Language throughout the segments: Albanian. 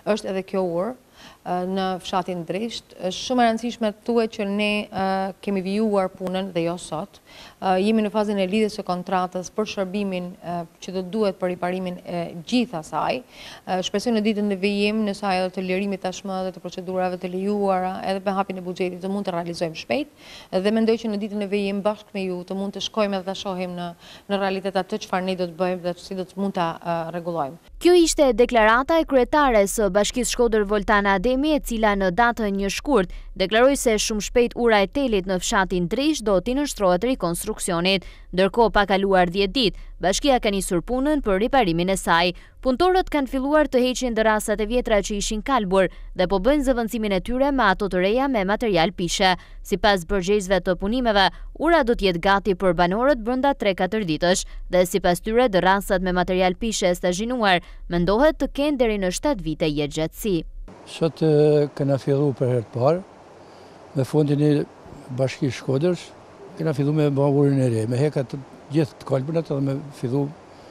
është edhe kjo urë në fshatin Drisht. Është shumë e rëndësishme tuaj që ne kemi vijuar punën dhe jo sot. Jemi në fazën e lidhjes së kontratës për shërbimin që do duhet për riparimin e gjithë asaj. Shpresoj në ditën e vijim, në saj edhe të lirimit tashmë dhe të procedurave të lejuara, edhe me hapjen e buxhetit të mund të realizojmë shpejt. Dhe mendoj që në ditën e vijim bashkë me ju të mund të shkojmë dhe të shohim në realitet atë çfarë ne do të bëjmë dhe si do të mund ta rregullojmë. Kjo ishte deklarata e kryetares së Bashkisë Shkodër Voltana Ademi, e cila në datën 1 shkurt deklaroi se shumë shpejt ura e telit në fshatin Drisht do t'i nënshtrohet rikonstruksionit. Ndërkohë, pa kaluar 10 ditë, bashkia ka nisur punën për riparimin e saj. Punëtorët kanë filluar të heqin dërasat e vjetra që ishin kalbur dhe po bëjnë zëvendësimin e tyre me ato të reja me material pishe. Sipas përgjegjësve të punimeve, ura do të jetë gati për banorët brenda 3-4 ditësh dhe sipas tyre dërasat me material pishe stazhinuar mendohet të kenë deri në 7 vite jetëgjatësi. Sot kena filluar për herë të parë me fondin e Bashkisë Shkodrës, kena filluar me bavurin e re, me hekat gjithë të kalbunat edhe me fillu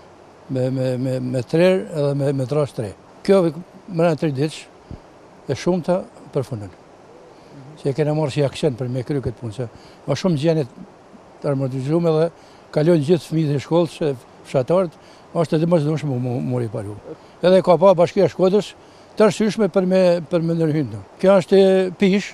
me trer edhe me tras tre. Kjo mëna 3 ditësh e shumëta përfundon. Se kena marrë si aksion për me kry këtë punë, se ma shumë gjenit të armortizume dhe kalojnë gjithë fëmijët e shkollës, fshatarët, është edhe mësdoshme mu riparu. Edhe ka pa Bashkia Shkodrës të arsyeshme për me ndërhyjnë. Kjo është pish,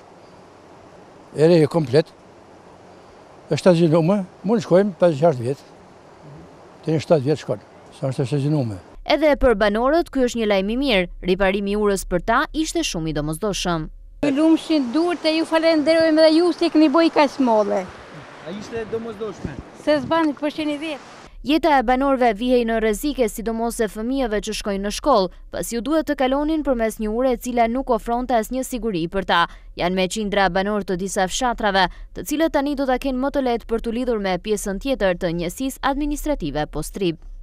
e re komplet, është të zinume, mund shkojmë 5-6 vjetë, të një 7 vjetë shkojnë, sa është të zinume. Edhe për banorët, ky është një lajm i mirë, riparimi i urës për ta ishte shumë i domosdoshëm. Lumshin dur të ju falenderojmë dhe ju se keni boj ka smolle. A ishte domosdoshme? Se s'bani përsheni vetë. Jeta e banorëve vihej në rrezik, sidomos e fëmijëve që shkojnë në shkollë, pasi u duhet të kalonin përmes një ure e cila nuk ofronte asnjë siguri për ta. Janë me qindra banor të disa fshatrave, të cilët tani do ta kenë më të lehtë për t'u lidhur me pjesën tjetër të njësisë administrative Postrib.